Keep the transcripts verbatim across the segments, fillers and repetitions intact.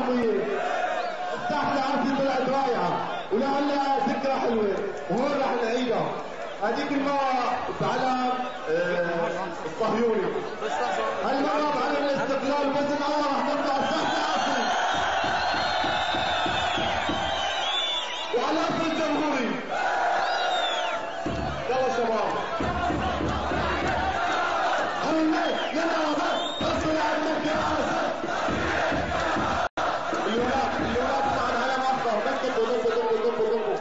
الحمية الساحة العرسي طلعت رائعة ولعلها ذكرى حلوة وهون رح نعيدها. هذيك المرة بعلم الصهيوني، هالمرة بعلم الاستقلال، بس الأول رح نطلع الساحة العرسي وعلى أصل الجمهوري. يلا شباب هلا يلا بس يا الولاد الولاد طبعا على مصر بس ضربوا ضربوا ضربوا ضربوا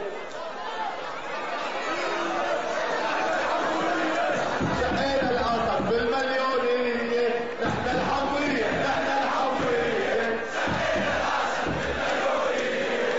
شقينا القصر بالمليونية، نحن الحموية نحن الحموية شقينا القصر بالمليونية.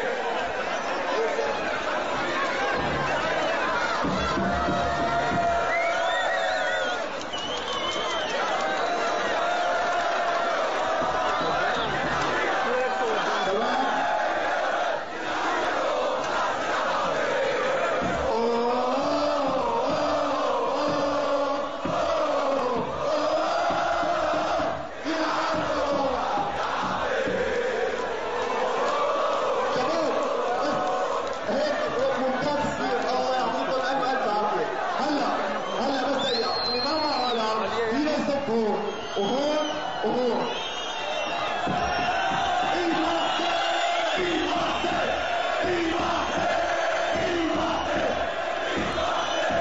وهون وهون ايد واحدة ايد واحدة ايد واحدة ايد واحدة ايد واحدة.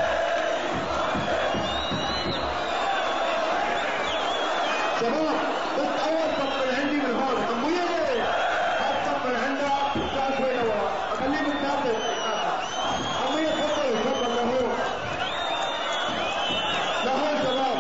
شباب بس اول صف من عندي من هون حموية، هاد صف من عندك وساعة شوي لورا اخليه متثبت. حموية تفضل تفضل لهون لهون شباب.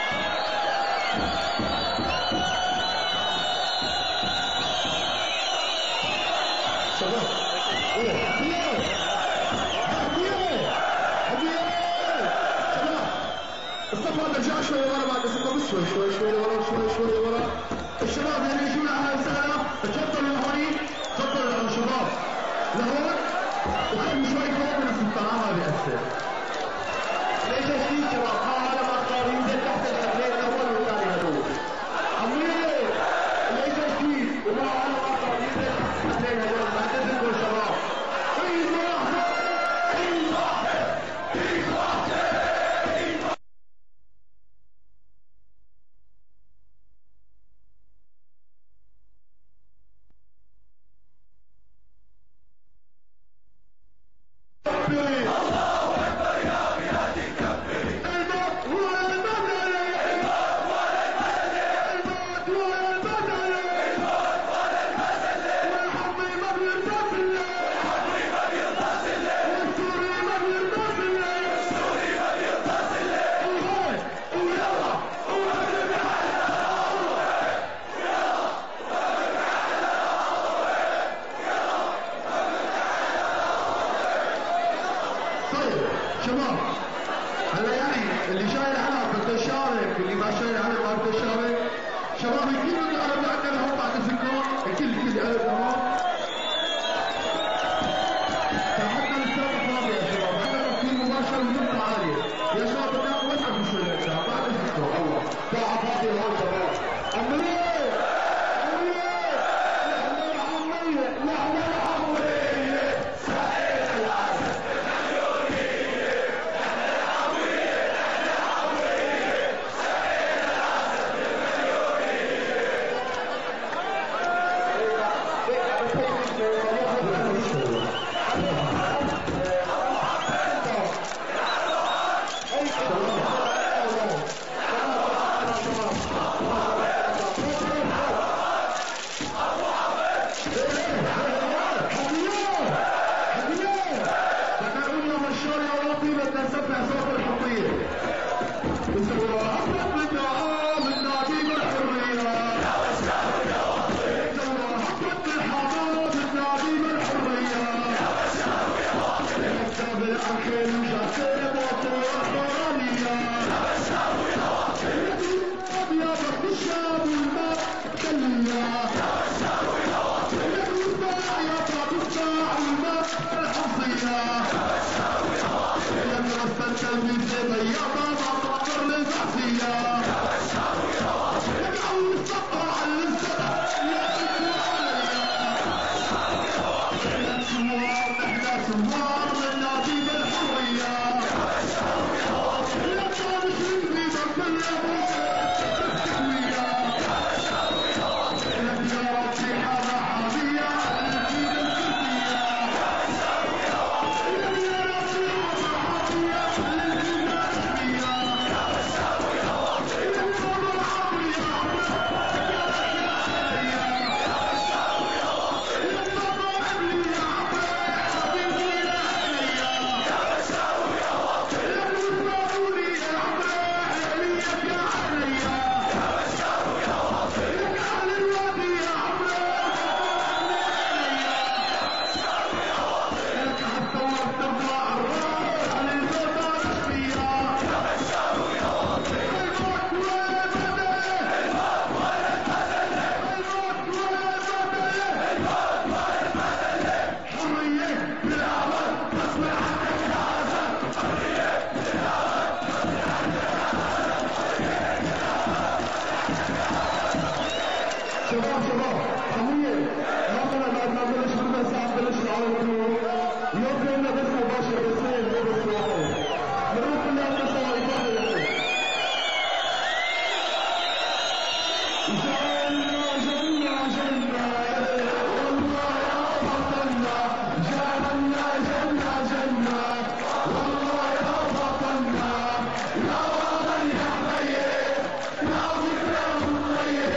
شباب ايه حبيبي حبيبي حبيبي شباب الصف هذا رجع شوي ورا بعد الصف بس شوي شوي شوي ورا شوي شوي ورا. الشباب اللي يجون على السهله تفضلوا لهوني تفضلوا لهون شباب لهون وخلوا شوي فوق من الطعام ما بيأثر. ليش هالشيء شباب؟ ها هذا ما صار ينزل تحت الحبلين الاول والثاني هذول حمية. ليش هالشيء؟ وما هذا ما صار ينزل تحت الحبلين هذول ما تنزلوا شباب. ايد واحدة ايد واحدة ايد واحدة ايد واحدة. شباب هلا يعني اللي شايل علم بده يشارك، اللي ما شايل علم ما بده يشارك. شباب الكل اللي قرب عندنا لهون بعد اذنكم، الكل الكل اللي قرب لهون تحدنا الاستاد فاضي يا شباب، عندنا تفكير مباشر ونقطة عالية يا شباب. بدنا وسعوا شوي يا شباب بعد اذنكم. الله ساعة فاضية هون شباب. عملية عملية نحن الحمية نحن الحمية شقينا العسل بالمليونية. ثوار للنادي بالحرية يا كان شريفي ضد اليهود بالتقوية الاختيارات في حالة حالية الجيل الكردية الاختيارات في حالة حالية الجيل الكردية شباب شباب حمية مثلا بعد ما بلش ربع ساعة بلش العرض اليوم كنا بس مباشر بسين بس واحد بنروح كلنا نطلع إيطاليا جنة جنة جنة والله يا بطلنا جنة جنة جنة والله يا بطلنا يا وطن يا حبيب يا ذكرى الطيب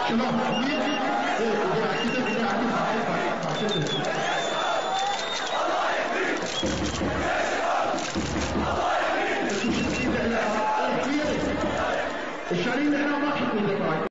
شباب حبيب ايه وقاعد كده كده قاعد الشريط احنا ما حكوا